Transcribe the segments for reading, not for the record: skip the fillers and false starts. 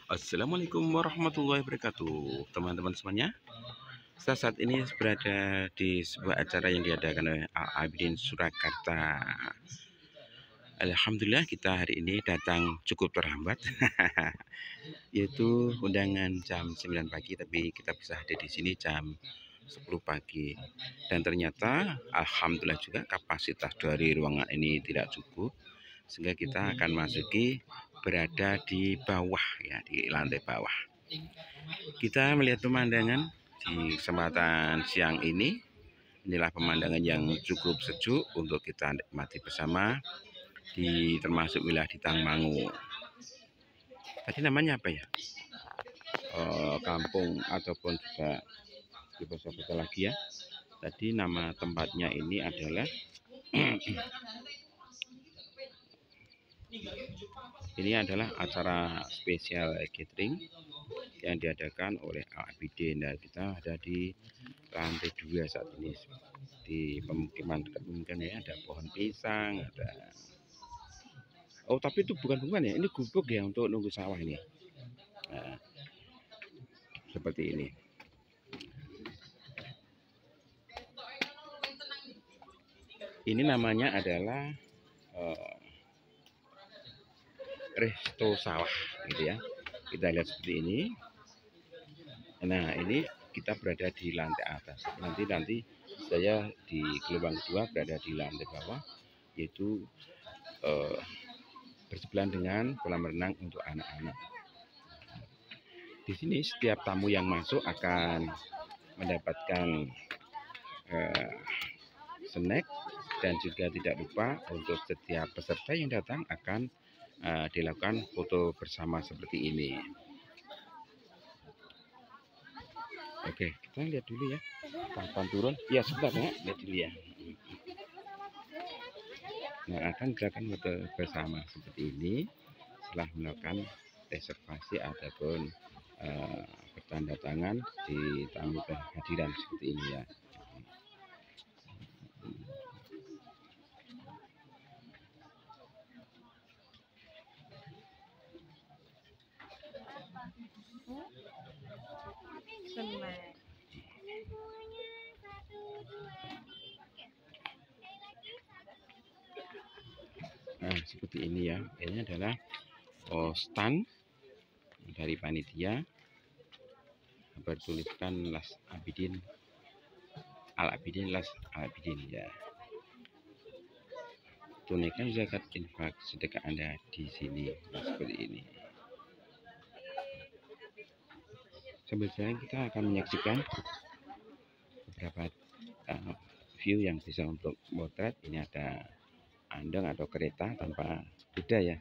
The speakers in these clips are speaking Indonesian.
Assalamualaikum warahmatullahi wabarakatuh, teman-teman semuanya. Saya saat ini berada di sebuah acara yang diadakan oleh Al Abidin Surakarta. Alhamdulillah kita hari ini datang cukup terlambat, yaitu undangan jam 9 pagi, tapi kita bisa hadir di sini jam 10 pagi. Dan ternyata alhamdulillah juga kapasitas dari ruangan ini tidak cukup, sehingga kita akan masuki berada di bawah ya, di lantai bawah. Kita melihat pemandangan di kesempatan siang ini. Inilah pemandangan yang cukup sejuk untuk kita nikmati bersama di termasuk wilayah di Tangmangu. Tadi namanya apa ya? Kampung ataupun juga di bahasa lagi ya. Tadi nama tempatnya ini adalah ini adalah acara spesial catering yang diadakan oleh Al Abidin. Dan kita ada di lantai 2 saat ini di pemukiman dekat pemukiman ya, ada pohon pisang, ada tapi itu bukan ya, ini gubuk ya untuk nunggu sawah ini. Nah, seperti ini. Ini namanya adalah resto sawah gitu ya. Kita lihat seperti ini. Nah, ini kita berada di lantai atas. Nanti saya di gelombang 2 berada di lantai bawah, yaitu bersebelahan dengan kolam renang untuk anak-anak. Di sini setiap tamu yang masuk akan mendapatkan snack, dan juga tidak lupa untuk setiap peserta yang datang akan dilakukan foto bersama seperti ini. Oke, kita lihat dulu ya. Kapan turun? Ya sebentar ya, lihat dulu ya. Nah, akan dilakukan foto bersama seperti ini setelah melakukan reservasi ataupun bertanda tangan di tamu kehadiran seperti ini ya. Nah, seperti ini ya. Ini adalah stand dari panitia bertuliskan Las Abidin, Al Abidin, Las Abidin ya. Tunaikan zakat infak sedekah Anda di sini. Nah, seperti ini. Sambil jalan kita akan menyaksikan beberapa view yang bisa untuk motret. Ini ada andong atau kereta tanpa kuda ya.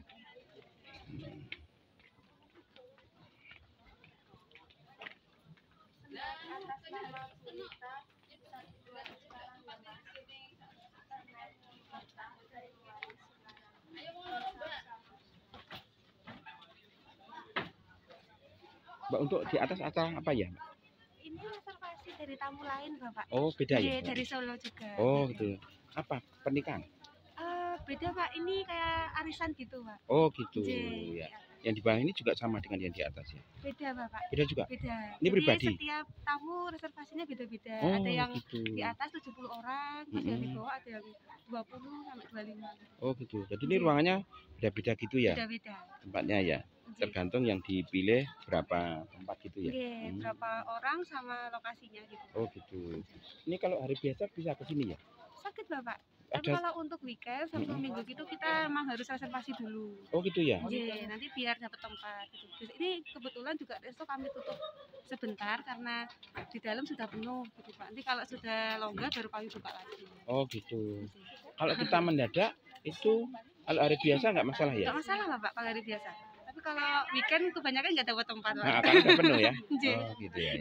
Mbak, untuk di atas acara apa ya? Ini reservasi dari tamu lain, Bapak. Oh, beda ya? Dari Solo juga. Oh, gitu. Apa? Pernikahan? Beda, Pak. Ini kayak arisan gitu, Pak. Oh, gitu ya. Yang di bawah ini juga sama dengan yang di atas ya? Beda, Bapak. Beda juga? Beda. Ini jadi pribadi? Setiap tamu reservasinya beda-beda. Oh, ada yang gitu. Di atas 70 orang, terus yang di bawah ada yang 20 sampai 25. Oh, gitu. Jadi ini ruangannya beda-beda gitu ya? Beda-beda. Tempatnya ya? Tergantung yang dipilih berapa tempat gitu ya? Berapa orang sama lokasinya gitu. Oh, gitu. Ini kalau hari biasa bisa ke sini ya? Sakit, Bapak. Tapi kalau untuk weekend Sabtu Minggu gitu kita emang harus reservasi dulu. Oh, gitu ya? Nanti biar dapat tempat gitu. Ini kebetulan juga resto kami tutup sebentar karena di dalam sudah penuh gitu, Pak. Nanti kalau sudah longgar baru kami buka lagi. Oh, gitu. Kalau kita mendadak itu kalau hari biasa nggak masalah ya? Nggak masalah, Bapak, kalau hari biasa. Tapi kalau weekend kebanyakan nggak dapat tempat, Pak. Nah, akan udah penuh ya? Oh, gitu ya.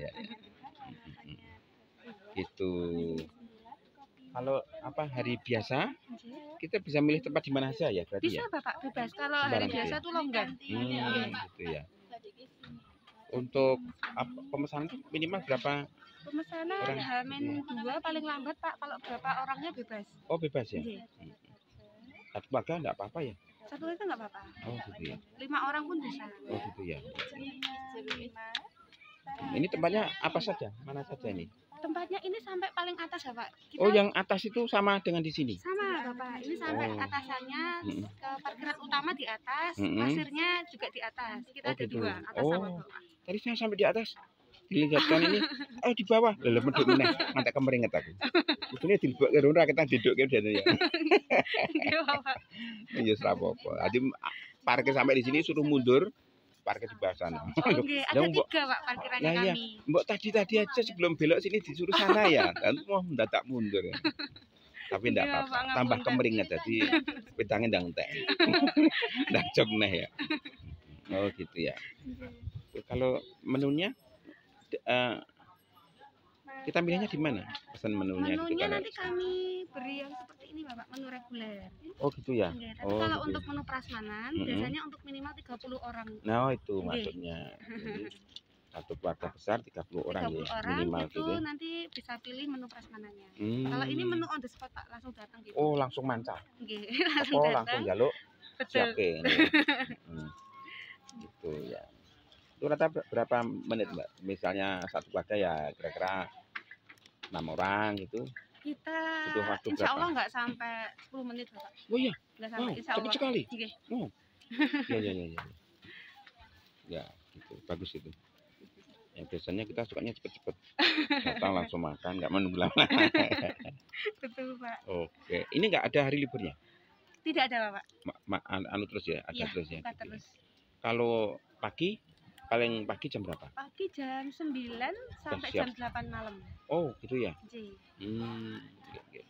Gitu. Kalau hari biasa kita bisa milih tempat di mana saja ya berarti bisa, ya? Bapak, bebas. Kalau hari biasa tuh longgar. Gitu ya. Untuk pemesanan minimal berapa? Pemesanan H-2 paling lambat, Pak. Kalau berapa orangnya bebas. Oh, bebas ya? Satu keluarga enggak apa-apa ya? Satu keluarga enggak apa-apa. Oh, gitu ya. 5 orang pun bisa. Oh, gitu ya. Ini tempatnya apa saja? Mana saja ini? Tempatnya ini sampai paling atas ya Pak. Kita Oh, yang atas itu sama dengan di sini? sama Bapak. Ini sampai Oh. atasannya Mm-mm. ke parkiran utama di atas, Mm-mm. pasirnya juga di atas. Kita Oh, ada gitu. dua, atas sama Oh. bawah. Tadi saya sampai di atas. Dilihatkan ini, di bawah. Lah medhuk meneh, ngantek kemeringet aku. Kudune dilebok karo ora ketang didukke dene ya. Nggih Bapak. Ya ora apa-apa. Adi parkir sampai di sini suruh mundur, parkir di bawah sana. Oh, nggih, ada 3 Pak parkirannya Lah iya, kami. mbok tadi aja sebelum belok sini disuruh sana ya. Dan mau mendadak mundur. Tapi enggak Iya, apa-apa, Pak, tambah ngapunten. kemeringet jadi pedangnya ndang entek. Ndak jog neh ya. Oh gitu ya. Kalau menunya kita milihnya di mana? Pesan menunya gitu Menunya kalau. nanti kami beri yang seperti ini Bapak, menu reguler. Oh gitu ya. Nggih, tapi Oh, kalau gitu. untuk menu prasmanan biasanya untuk minimal 30 orang. Nah, itu Nggih. maksudnya. Jadi, satu keluarga besar 30 orang 30 ya, orang minimal itu gitu. nanti bisa pilih menu prasmanannya. Hmm. Kalau ini menu on the spot Pak, langsung datang gitu. Oh, langsung mancal. Nggih, langsung Oh, datang. langsung jaluk Betul. siapke ini. Gitu ya. Itu rata berapa menit, Mbak? Misalnya satu keluarga ya kira-kira 6 orang gitu. Kita Butuh waktu insya berapa? Allah nggak sampai 10 menit Bapak. Oh iya. Nggak sampai Oh, insya cepet Allah. sekali. Nggih. Oh. Ya. Ya, gitu. Bagus itu. Ya, biasanya kita sukanya cepet-cepet. Datang langsung makan, nggak menunggu lama. Betul Pak. Oke. Ini nggak ada hari liburnya? Tidak ada Bapak. Anu terus ya, ada Iya, terus ya. buka gitu ya. terus. Kalau pagi, paling pagi jam berapa? Pagi jam 9 sampai siap. jam 8 malam. Oh, gitu ya. Nggih. Oke.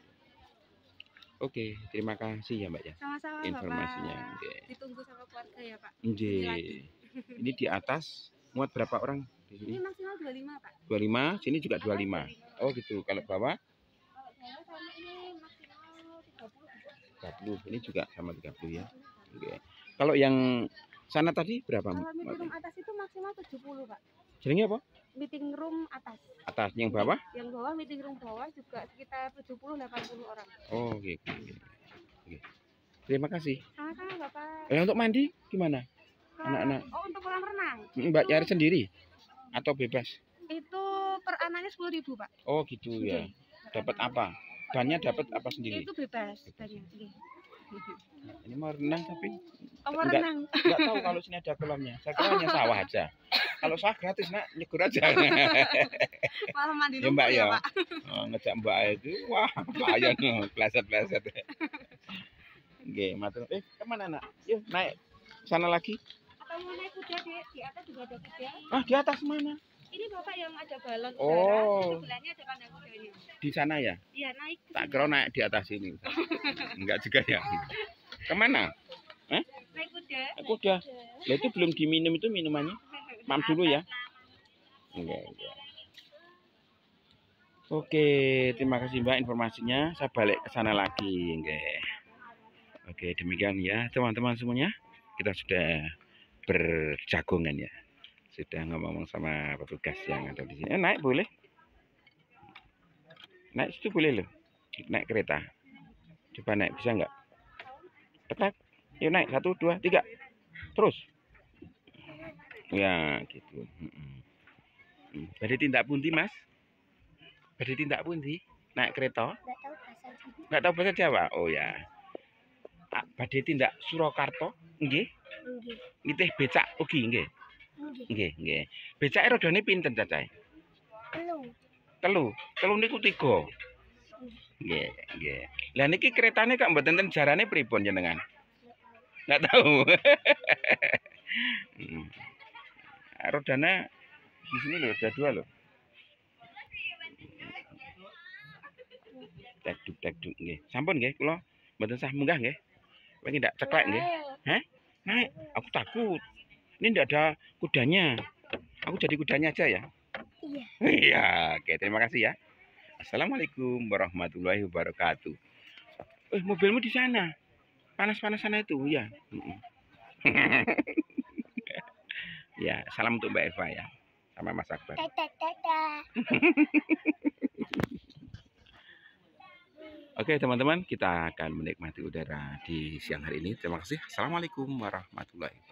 Oke, terima kasih ya Mbak ya. Sama-sama Informasinya. Bapak. Oke. Ditunggu sama keluarga ya Pak. Nggih. lagi. Ini di atas muat berapa orang di sini? Ini maksimal 25 Pak. 25, sini juga 25. Oh gitu. Kalau bawah Kalau saya sama ini maksimal 30. 30. Ini juga sama 30 ya. Oke. Kalau yang sana tadi berapa? Kalau meeting room atas itu maksimal 70 Pak. Jenenge apa? Meeting room atas. Atas yang bawah? Yang bawah meeting room bawah juga sekitar 70-80 orang. Oh, oke. Oke. Terima kasih. Sama-sama Bapak. Untuk mandi gimana? Anak-anak. Oh, untuk kolam renang. Mbak cari sendiri atau bebas? Itu per anaknya 10.000 Pak. Oh, gitu ya. Dapat apa? Bannya dapat apa sendiri? Itu bebas banyak. Nggih. Ini mau renang tapi Oh, Enggak. renang. nggak tahu kalau sini ada kolamnya. Saya kira hanya sawah aja. Kalau sawah gratis nak nyegur aja. Malah mandi Ya, lumpur Mbak, ya, ya. Pak. Oh, ngejak Mbak itu, wah bahaya no, pleset. Oke, matur. Kemana nak? Yuk naik sana lagi. Atau mau naik kuda di atas juga ada kuda. Ah di atas mana? Ini Bapak yang ada balon Oh. udara, sebelahnya ada kandang kudanya. Di sana ya? Iya, naik. ke Tak sini. kira naik di atas ini. Enggak juga ya. Kemana? Naik kuda. Aku udah. Lah itu belum diminum itu minumannya. Mam dulu ya. Enggak. Oke, terima kasih Mbak informasinya. Saya balik ke sana lagi, Oke, demikian ya teman-teman semuanya. Kita sudah berjagongan ya. Sudah ngomong sama petugas yang ada di sini. Naik boleh? Naik situ boleh loh. Naik kereta. Coba naik bisa nggak? Tepat. Yuk naik 1, 2, 3. Terus. Ya gitu. Badhe tindak pundi Mas? Badhe tindak pundi? Naik kereta? Nggak tahu bahasa Jawa. Oh ya. Badhe tindak Surakarta? Nggih. Nitih becak ugi nggih. Nggih. Becake rodane pinten cacahe? 3. 3 niku 3. Nggih. Lah niki keretane kok mboten ten jarane pripun jenengan? Nggak tahu. Rodanya di sini loh, ada 2 loh. Tek-duk nggih. Sampun nggih kula mboten sah munggah nggih. Pengen ndak ceklek nggih. Hah? Naik. Aku takut. Ini ndak ada kudanya. Aku jadi kudanya aja ya. Iya. Iya, oke terima kasih ya. Assalamualaikum warahmatullahi wabarakatuh. Mobilmu di sana. Panas-panasan itu ya. Ya, salam untuk Mbak Eva ya. Sama Mas Akbar. Oke teman-teman, kita akan menikmati udara di siang hari ini. Terima kasih. Assalamualaikum warahmatullahi wabarakatuh.